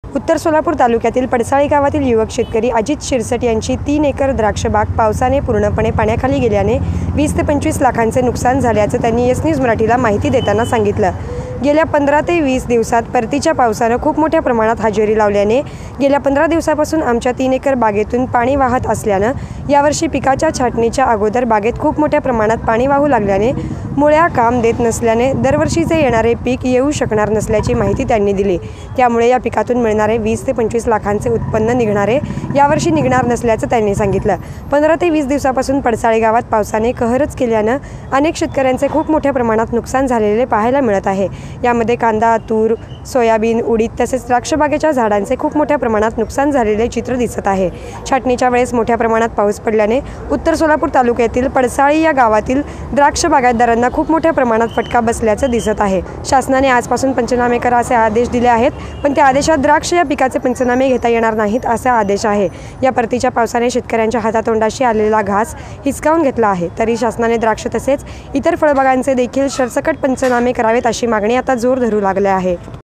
उत्तर सोलापूर तालुक्यातील पडसाळी गावातील युवक शेतकरी अजित शिरसट यांची 3 एकर द्राक्ष बाग पावसाने पूर्णपणे पाण्याखाली गेल्याने 20 ते 25 लाखांचे नुकसान झाल्याचं त्यांनी येस न्यूज मराठीला माहिती देताना सांगितलं। गेल्या 15 ते 20 दिवसात परतीच्या पावसाने खूप मोठ्या प्रमाणात हजेरी लावल्याने गेल्या 15 दिवसापासून आमच्या 3 एकर बागेतून पाणी वाहत असल्याने यावर्षी पिकाच्या छाटणीच्या अगोदर बागेत खूप मोठ्या प्रमाणात पाणी वाहू लागल्याने मुळ्या काम देत नसल्याने दरवर्षीचे येणारे पीक येऊ शकणार नसल्याची माहिती त्यांनी दिली। त्यामुळे या पिकातून मिळणारे 20 ते 25 लाखांचे उत्पन्न यावर्षी निघणार नसल्याचं त्यांनी सांगितलं। 15 ते 20 दिवसापासून पडसाळी गावात पावसाने कहरच केल्याने अनेक शेतकऱ्यांचे खूप मोठ्या प्रमाणात नुकसान झालेले पाहायला मिळत आहे। यामध्ये कांदा, तूर, सोयाबीन, उडीद तसेच द्राक्ष बागेच्या झाडांचे खूप मोठ्या प्रमाणात नुकसान झालेले चित्र दिसत आहे। छाटणीच्या वेळेस मोठ्या प्रमाणात पाऊस पडल्याने उत्तर सोलापूर तालुक्यातील पडसाळी या गावातील द्राक्ष बागायतदारांना खूप मोठ्या प्रमाणात फटका बसल्याचं दिसत आहे। शासनाने आजपासून पंचनामे करा असे आदेश दिले आहेत, पण त्या आदेशात द्राक्ष या पिकाचे पंचनामे घेता येणार नाहीत असा आदेश आहे। या परतीच्या पावसाने शेतकऱ्यांच्या हातातोंडाशी आलेला घास हिसकावून घेतला आहे। तरी शासनाने द्राक्ष तसेच इतर फळबागांचे देखील सरसकट पंचनामे करावेत अशी मागणी आता जोर धरू लागली आहे।